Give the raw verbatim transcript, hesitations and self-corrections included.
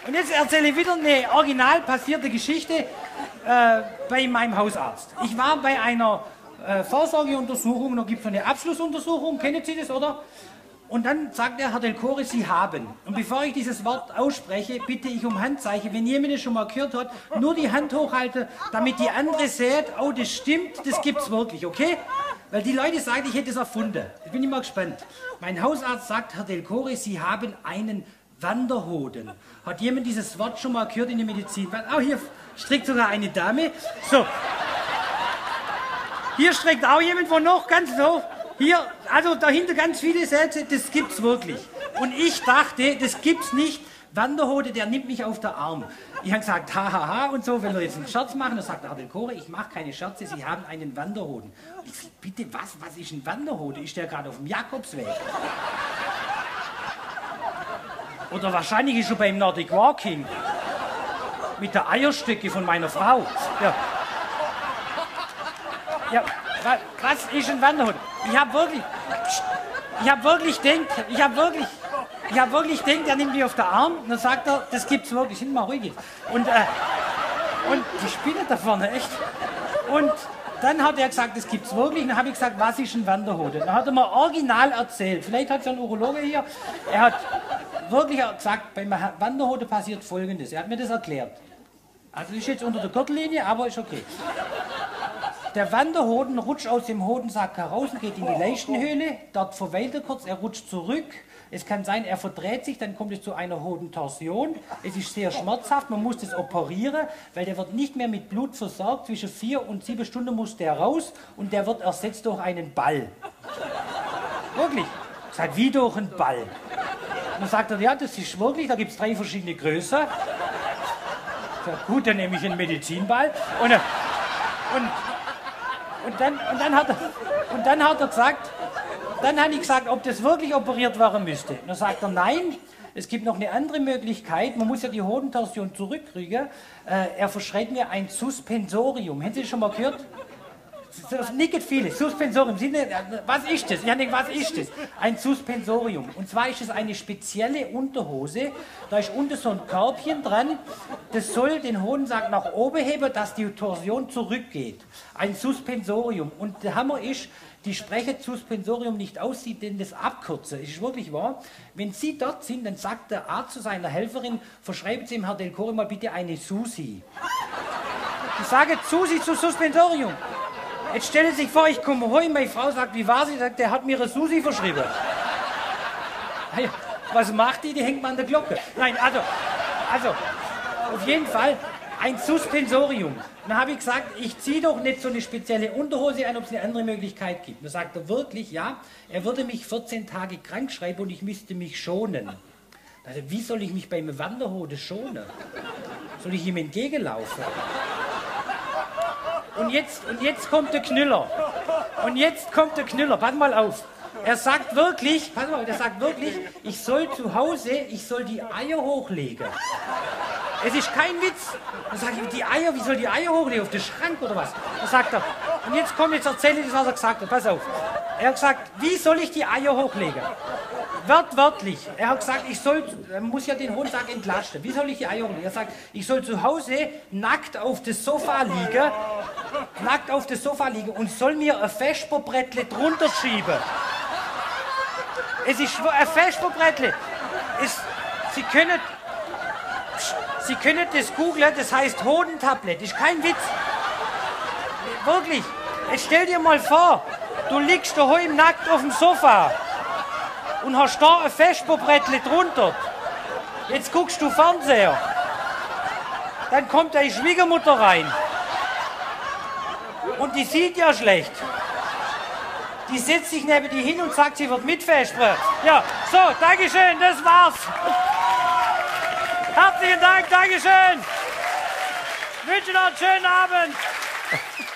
Und jetzt erzähle ich wieder eine original passierte Geschichte äh, bei meinem Hausarzt. Ich war bei einer äh, Vorsorgeuntersuchung, da gibt es eine Abschlussuntersuchung, kennen Sie das, oder? Und dann sagt er, Herr Delcore, Sie haben. Und bevor ich dieses Wort ausspreche, bitte ich um Handzeichen. Wenn jemand das schon mal gehört hat, nur die Hand hochhalten, damit die andere sieht, oh, das stimmt, das gibt's wirklich, okay? Weil die Leute sagen, ich hätte es erfunden. Ich bin immer gespannt. Mein Hausarzt sagt, Herr Delcore, Sie haben einen Wanderhoden. Hat jemand dieses Wort schon mal gehört in der Medizin? Oh, hier strickt sogar eine Dame. So. Hier streckt auch jemand von noch ganz hoch. Hier, also dahinter ganz viele Sätze, das gibt's wirklich. Und ich dachte, das gibt's nicht. Wanderhode, der nimmt mich auf den Arm. Ich habe gesagt, hahaha ha, ha, und so, wenn wir jetzt einen Scherz machen, dann sagt Herr Delcore, ich mache keine Scherze, Sie haben einen Wanderhoden. Ich sag, bitte, was, was ist ein Wanderhode? Ist der gerade auf dem Jakobsweg? Oder wahrscheinlich ist er beim Nordic Walking. Mit der Eierstöcke von meiner Frau. Ja. Ja, was ist ein Wanderhund? Ich habe wirklich, ich habe wirklich denkt, ich habe wirklich, ich habe wirklich denkt, er nimmt mich auf den Arm und dann sagt er, das gibt's wirklich, sind mal ruhig jetzt. Und, äh, und die spinnen da vorne, echt. Und dann hat er gesagt, das gibt's wirklich. Und dann habe ich gesagt, was ist ein Wanderhode? Dann hat er mir original erzählt. Vielleicht hat es ein Urologe hier. Er hat wirklich gesagt, beim Wanderhode passiert Folgendes. Er hat mir das erklärt. Also ist jetzt unter der Gürtellinie, aber ist okay. Der Wanderhoden rutscht aus dem Hodensack heraus und geht in die Leistenhöhle. Dort verweilt er kurz, er rutscht zurück. Es kann sein, er verdreht sich, dann kommt es zu einer Hodentorsion. Es ist sehr schmerzhaft, man muss das operieren, weil der wird nicht mehr mit Blut versorgt. Zwischen vier und sieben Stunden muss der raus und der wird ersetzt durch einen Ball. Wirklich. Das heißt, wie durch einen Ball. Und dann sagt er, ja, das ist wirklich, da gibt es drei verschiedene Größen. Ja, gut, dann nehme ich einen Medizinball. Und, und, und, dann, und, dann hat er, und dann hat er gesagt, dann habe ich gesagt, ob das wirklich operiert werden müsste. Und dann sagt er, nein, es gibt noch eine andere Möglichkeit. Man muss ja die Hodentorsion zurückkriegen. Äh, er verschreibt mir ein Suspensorium. Haben Sie das schon mal gehört? Das nicken viele. Suspensorium. Was ist das? Ich habe gedacht, was ist das? Ein Suspensorium. Und zwar ist es eine spezielle Unterhose. Da ist unten so ein Körbchen dran. Das soll den Hodensack nach oben heben, dass die Torsion zurückgeht. Ein Suspensorium. Und der Hammer ist, die sprechen Suspensorium nicht aus, sie denn das abkürzen. Es ist wirklich wahr. Wenn Sie dort sind, dann sagt der Arzt zu seiner Helferin, verschreiben Sie dem Herrn Delcore mal bitte eine Susi. Ich sage Susi zu Suspensorium. Jetzt stellen Sie sich vor, ich komme heim, meine Frau sagt, wie war sie? Sagt, der hat mir eine Susi verschrieben. Hey, was macht die? Die hängt man an der Glocke. Nein, also, also, auf jeden Fall ein Suspensorium. Dann habe ich gesagt, ich ziehe doch nicht so eine spezielle Unterhose an, ob es eine andere Möglichkeit gibt. Dann sagt er wirklich, ja, er würde mich vierzehn Tage krank schreiben und ich müsste mich schonen. Also, wie soll ich mich beim Wanderhode schonen? Soll ich ihm entgegenlaufen? Und jetzt, und jetzt kommt der Knüller. Und jetzt kommt der Knüller. Pass mal auf. Er sagt wirklich, pass mal, er sagt wirklich, ich soll zu Hause, ich soll die Eier hochlegen. Es ist kein Witz. Dann sage ich, die Eier, wie soll die Eier hochlegen? Auf den Schrank oder was? Dann sagt er, und jetzt kommt, jetzt erzähle ich das, was er gesagt hat. Pass auf. Er hat gesagt, wie soll ich die Eier hochlegen? Wörtwörtlich. Er hat gesagt, ich soll, er muss ja den Hodensack entlasten. Wie soll ich die Eier hochlegen? Er sagt, ich soll zu Hause nackt auf das Sofa liegen, nackt auf das Sofa liegen und soll mir ein Vesperbrettle drunter schieben. Es ist ein Vesperbrettle. Sie können, Sie können das googlen, das heißt Hodentablett. Ist kein Witz. Wirklich. Jetzt stell dir mal vor, du liegst daheim nackt auf dem Sofa und hast da ein Vesperbrettle drunter. Jetzt guckst du Fernseher. Dann kommt deine Schwiegermutter rein. Und die sieht ja schlecht. Die setzt sich neben die hin und sagt, sie wird mitvespern. Ja, so, Dankeschön, das war's. Herzlichen Dank, Dankeschön. Ich wünsche noch einen schönen Abend.